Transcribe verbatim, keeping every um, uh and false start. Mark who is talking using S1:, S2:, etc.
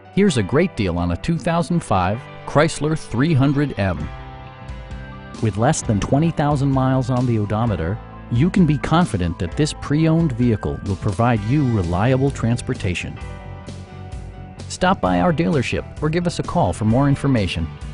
S1: Here's a great deal on a two thousand five Chrysler three hundred M. With less than twenty thousand miles on the odometer, you can be confident that this pre-owned vehicle will provide you reliable transportation. Stop by our dealership or give us a call for more information.